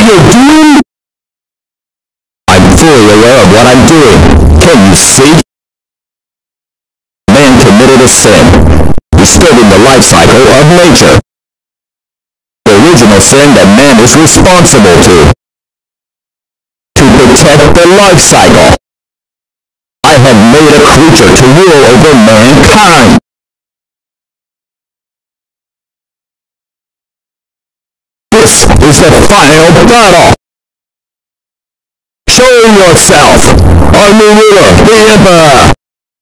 you're doing? I'm fully aware of what I'm doing. Can you see? Man committed a sin, disturbing the life cycle of nature. The original sin that man is responsible to protect the life cycle. I have made a creature to rule over mankind. This is the final battle. Show yourself, our new ruler, the Emperor.